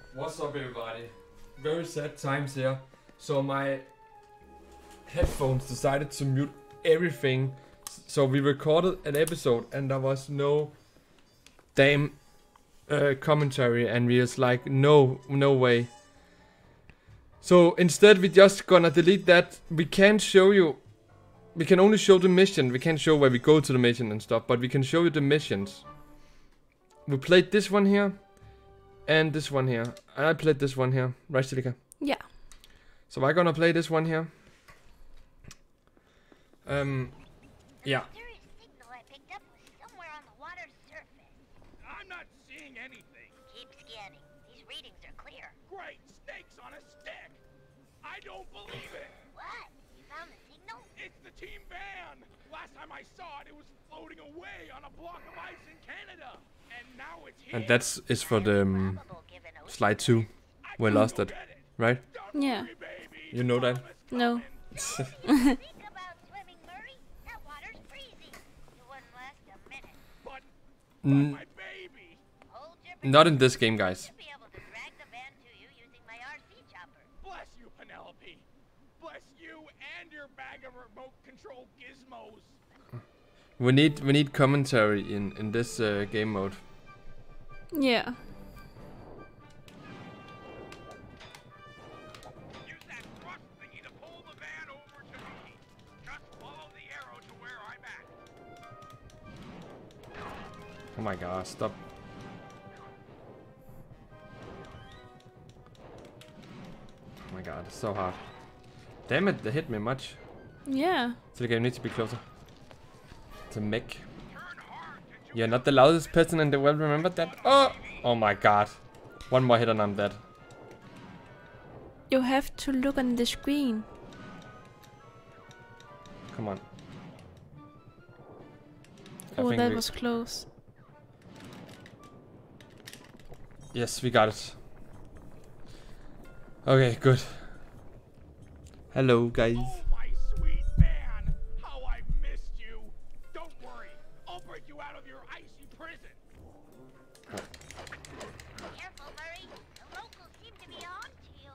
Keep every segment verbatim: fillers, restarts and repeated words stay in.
What's up, everybody? Very sad times here. So my headphones decided to mute everything. So we recorded an episode and there was no damn uh, commentary, and we was like, no, no way. So instead we just gonna delete that. We can't show you. We can only show the mission. We can't show where we go to the mission and stuff, but we can show you the missions. We played this one here. And this one here. And I played this one here. Right, Celika? Yeah. So I'm gonna play this one here. Um, yeah. Signal I picked up was somewhere on the water's surface. I'm not seeing anything. Keep scanning. These readings are clear. Great, snakes on a stick. I don't believe it. What? You found the signal? It's the team van. Last time I saw it, it was floating away on a block of ice in Canada. And now it's here. And that's is for the um, slide two. We lost it, right? Yeah. You know that? No. Think about swimming, Murray. That water's freezing. It wouldn't last a minute. But, Mm, my baby. Hold your not in this game, guys. Should be able to drag the van to you using my R C chopper. Bless you, Penelope. Bless you and your bag of remote control gizmos. We need we need commentary in in this uh, game mode. Yeah. Use that thrust thingy to pull the van over to me. Just follow the arrow to where I'm at. Oh my god! Stop. Oh my god! It's so hard. Damn it! They hit me much. Yeah. So the game needs to be closer. To mech. You're not the loudest person in the world, remember that? Oh! Oh my god. One more hit and I'm dead. You have to look on the screen. Come on. I Oh, think that we- was close. Yes, we got it. Okay, good. Hello, guys. Oh, my sweet van. How I missed you. Don't worry. I'll break you out of your icy prison. Careful, Murray. The locals seem to be on to you.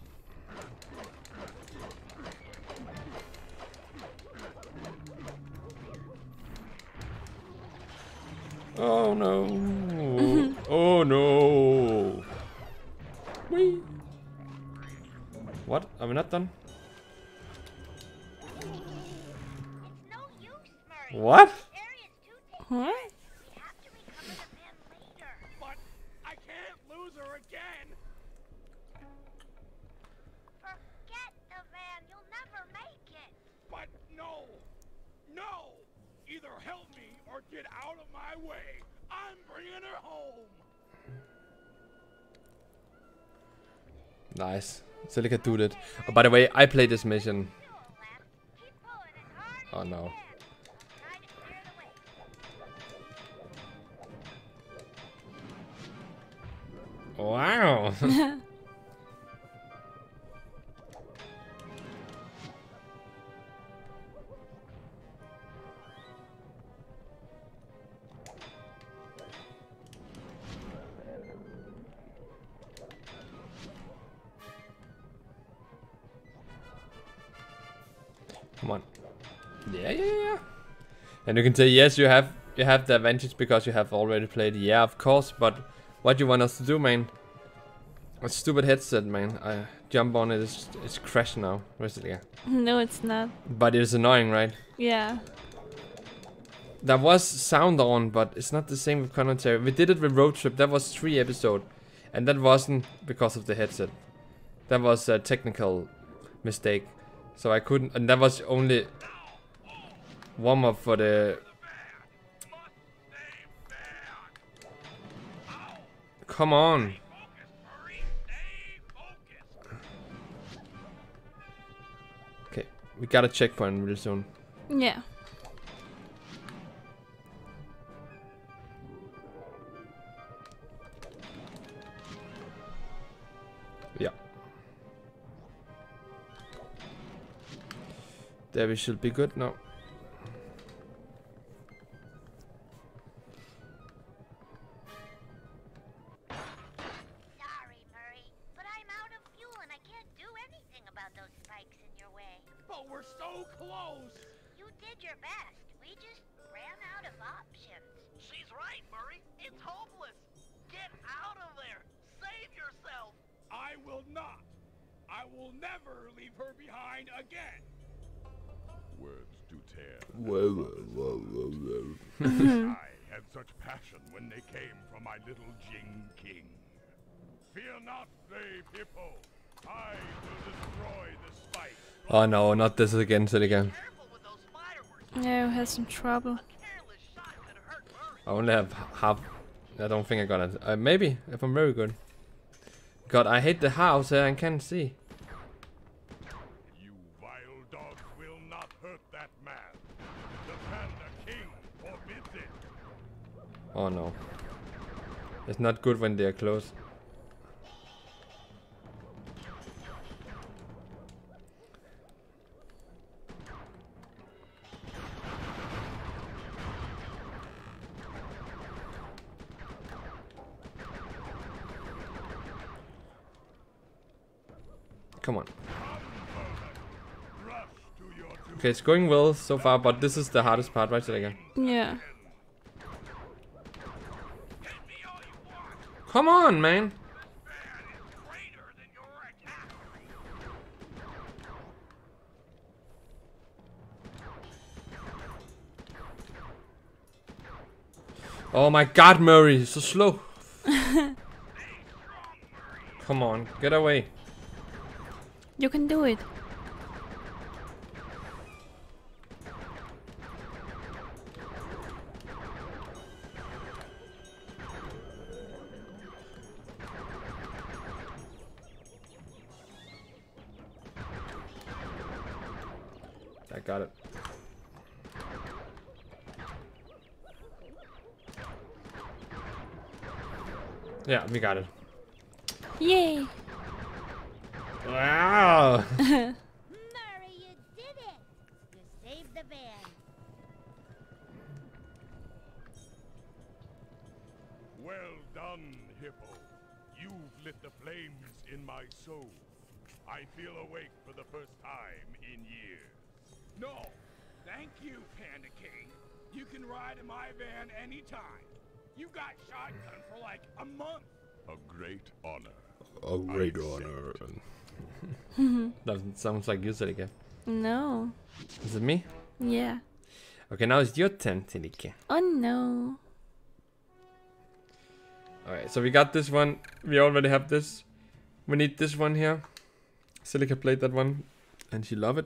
Oh no. Oh no. Whee. What? Are we not done? It's no use, Murray. What? This area's too dangerous. What? We have to recover the van later. But I can't lose her again. Forget the van. You'll never make it. But no. No. Either help me or get out of my way. I'm bringing her home. Nice. Celika do it. Oh, by the way, I played this mission. Keep pulling as hard as Oh you no. can. Try to clear the way. Wow. Come on. Yeah, yeah, yeah. And you can say yes, you have you have the advantage because you have already played. Yeah, of course. But what do you want us to do, man? A stupid headset, man. I jump on it. It's, it's crashed now. Where's it? Yeah. No, it's not. But it's annoying, right? Yeah. There was sound on, but it's not the same with commentary. We did it with Road Trip. That was three episodes, and that wasn't because of the headset. That was a technical mistake. So I couldn't, and that was only warm up for the. Come on. Okay, we got a checkpoint real soon. Yeah. Yeah. There we should be good now. Sorry, your best. We just ran out of options. She's right, Murray. It's hopeless. Get out of there. Save yourself. I will not. I will never leave her behind again. Words do tear. Whoa, whoa, whoa, whoa, I had such passion when they came from my little Jing King. Fear not, brave hippo. I will destroy the spike. Oh no, not this again, Celika. Careful with those fireworks. Yeah, we had some trouble. A careless shot could hurt Murray. I only have half. I don't think I got it. Uh, maybe, if I'm very good. God, I hate the house here, I can't see. You vile dogs will not hurt that man. The Panda King forbids it. Oh no. It's not good when they're close. Come on. Rush to your doom. Okay, it's going well so far, but this is the hardest part, right, Celika? Yeah. Get me all you want. Come on, man. Man is greater than your attack. Oh my god, Murray, so slow. Come on, get away. You can do it. I got it. Yeah, we got it. Yay! Wow! Murray, you did it! You saved the van. Well done, Hippo. You've lit the flames in my soul. I feel awake for the first time in years. No, thank you, Panda King. You can ride in my van anytime. You got shotgun for like a month. A great honor. A great honor. Doesn't sound like you, Celika. No. Is it me? Yeah. Okay, now it's your turn, Celika. Oh no. Alright, so we got this one. We already have this. We need this one here. Celika played that one, and she loved it.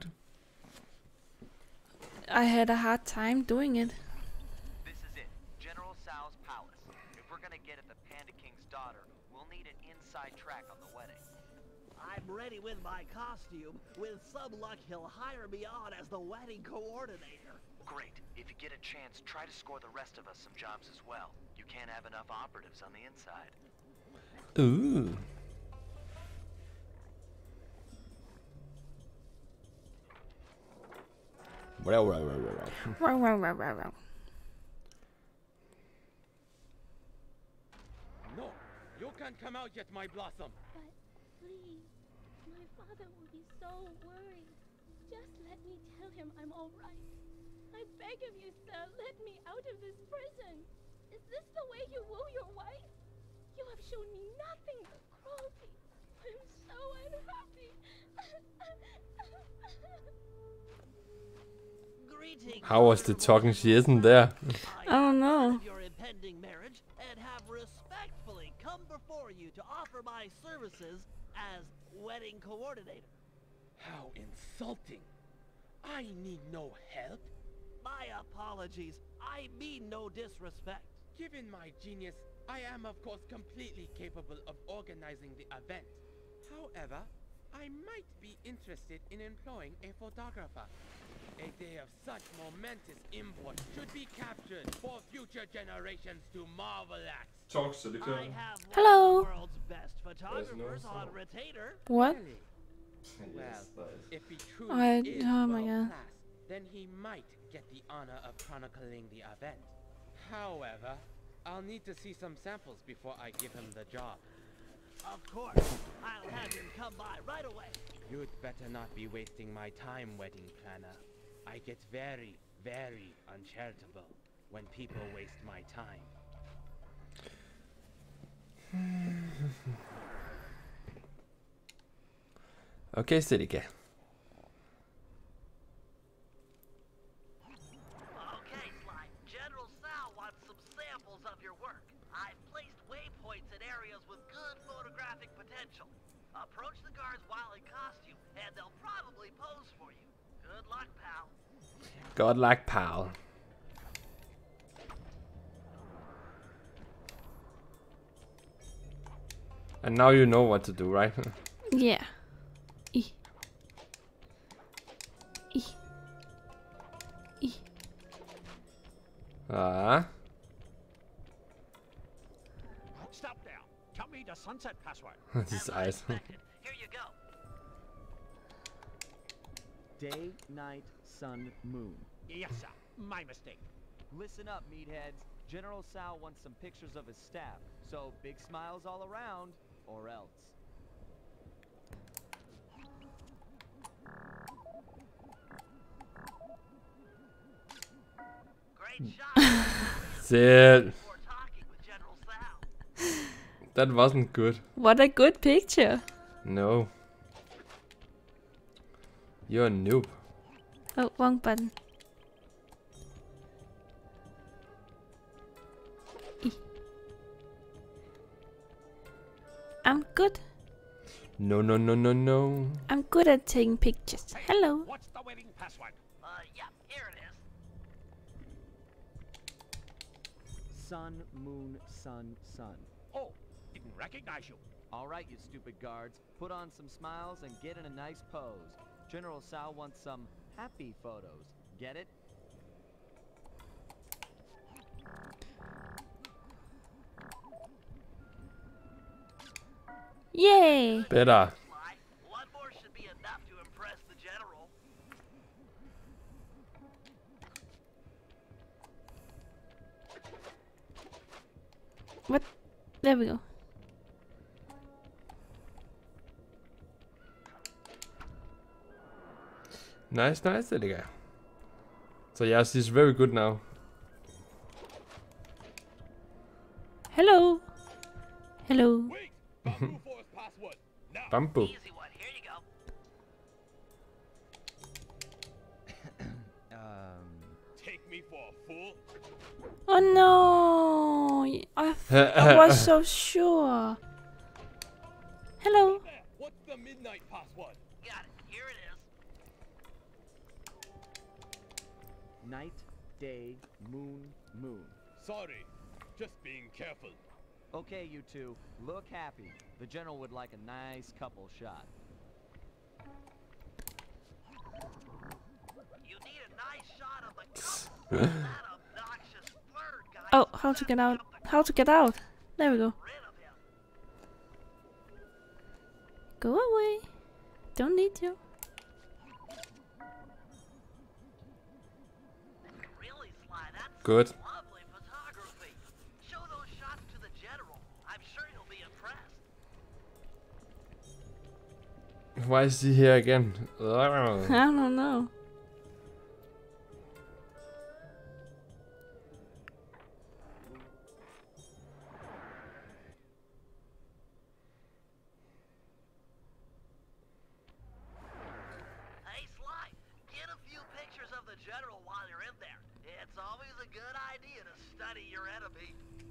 I had a hard time doing it. This is it. General Tsao's palace. If we're gonna get at the Panda King's daughter, we'll need an inside track on the wedding. I'm ready with my costume. With some luck, he'll hire me on as the wedding coordinator. Great. If you get a chance, try to score the rest of us some jobs as well. You can't have enough operatives on the inside. Ooh. Well, well, well, well, well. Wow, wow, wow, wow, wow. No, you can't come out yet, my blossom. But please, my father will be so worried. Just let me tell him I'm all right. I beg of you, sir, let me out of this prison. Is this the way you woo your wife? You have shown me nothing but cruelty. I'm so unhappy. Greetings. How was the talking? She isn't there. I don't know. Your impending marriage and have respectfully come before you to offer my services as wedding coordinator. How insulting. I need no help. My apologies. I mean no disrespect. Given my genius, I am of course completely capable of organizing the event. However, I might be interested in employing a photographer. A day of such momentous import should be captured for future generations to marvel at. Talk, I have one Hello. of the world's best photographers no on sound. retainer. What? Really? Well, if he truly I- is oh my world God. class, then he might get the honor of chronicling the event. However, I'll need to see some samples before I give him the job. Of course. I'll have him come by right away. You'd better not be wasting my time, wedding planner. I get very, very uncharitable when people waste my time. Okay, Celika. Okay, Sly. General Tsao wants some samples of your work. I've placed waypoints in areas with good photographic potential. Approach the guards while in costume, and they'll probably pose for you. Good luck, pal. God luck, pal. And now you know what to do, right? Yeah. E. E. E. Ah. Stop there. Tell me the sunset password. These eyes. Here you go. Day, night, sun, moon. Yes, sir. My mistake. Listen up, meatheads. General Tsao wants some pictures of his staff, so big smiles all around, or else. Great shot. Shit. Before talking with General Tsao. That wasn't good. What a good picture. No. You're a noob. Oh, wrong button. E. I'm good. No, no, no, no, no. I'm good at taking pictures. Hello. What's the wedding password? Uh, yeah, here it is. Sun, moon, sun, sun. Oh, didn't recognize you. All right, you stupid guards. Put on some smiles and get in a nice pose. General Tsao wants some happy photos. Get it? Yay. Better. Sly. One more should be enough to impress the general. What? There we go. Nice, nice, Celika. So yes, he's very good now. Hello. Hello. Wait! Bamboo Forest password. Now. Bamboo. Easy one. Here you go. Um, Take me for a fool. Oh no. I, I was so sure. Hello. There. What's the midnight password? Got it. Here it is. night, day, moon, moon. Sorry. Just being careful. Okay, you two, look happy. The general would like a nice couple shot. You need a nice shot of the couple. That obnoxious third guy. Oh, how to get out? How to get out? There we go. Rid of him. Go away. Don't need you. Really, Sly, that's Good. lovely photography. Show those shots to the general. I'm sure he'll be impressed. Why is he here again? I don't know. Hey, Sly, get a few pictures of the general while you're in there. It's always a good idea to study your enemy.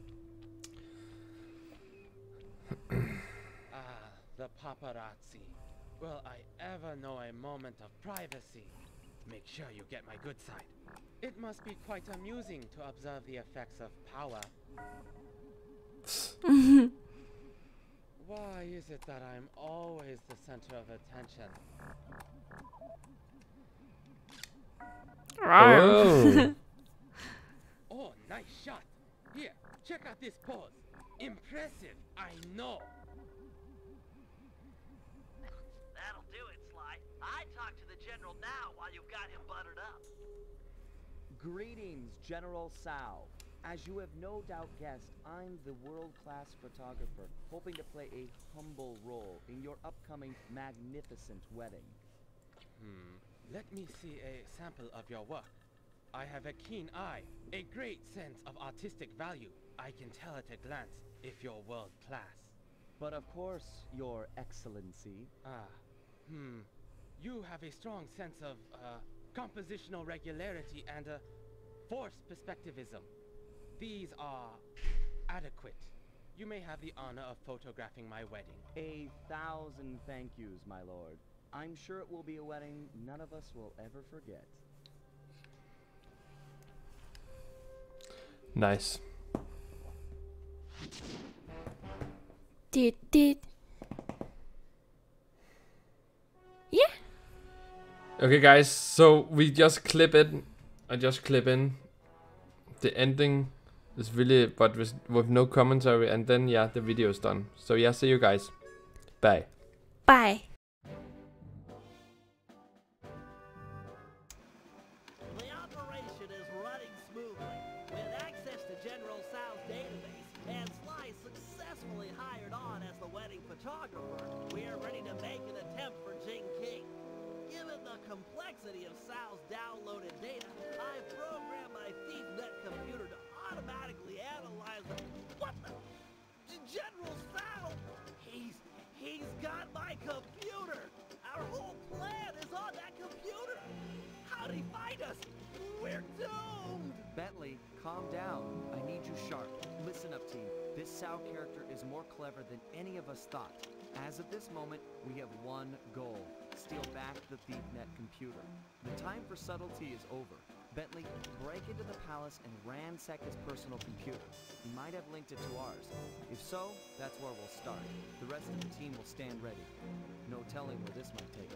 Ah, the paparazzi. Will I ever know a moment of privacy? Make sure you get my good side. It must be quite amusing to observe the effects of power. Why is it that I'm always the center of attention? Oh. Oh, nice shot. Here, check out this pose. Impressive, I know. That'll do it, Sly. I'd talk to the general now while you've got him buttered up. Greetings, General Tsao. As you have no doubt guessed, I'm the world-class photographer, hoping to play a humble role in your upcoming magnificent wedding. Hmm. Let me see a sample of your work. I have a keen eye, a great sense of artistic value. I can tell at a glance if you're world class. But of course, Your Excellency. Ah, hmm. You have a strong sense of, uh, compositional regularity and, uh, forced perspectivism. These are adequate. You may have the honor of photographing my wedding. A thousand thank yous, my lord. I'm sure it will be a wedding none of us will ever forget. Nice. Did did. Yeah. Okay, guys. So we just clip it. I just clip in the ending. Is really, but with, with no commentary, and then yeah, the video is done. So yeah, see you guys. Bye. Bye. The operation is running smoothly. With access to General Tsao's database, and Sly successfully hired on as the wedding photographer, we are ready to make an attempt for Jing King. Given the complexity of Tsao's downloaded data, I've programmed my ThiefNet computer to automatically analyze the... What the... General Tsao! He's... he's got my computer! Our whole plan is on that computer! How'd he find us? We're doomed! Bentley, calm down. I need you sharp. Listen up, team. This Tsao character is more clever than any of us thought. As of this moment, we have one goal. Steal back the ThiefNet computer. The time for subtlety is over. Bentley, break into the palace and ransack his personal computer. He might have linked it to ours. If so, that's where we'll start. The rest of the team will stand ready. No telling where this might take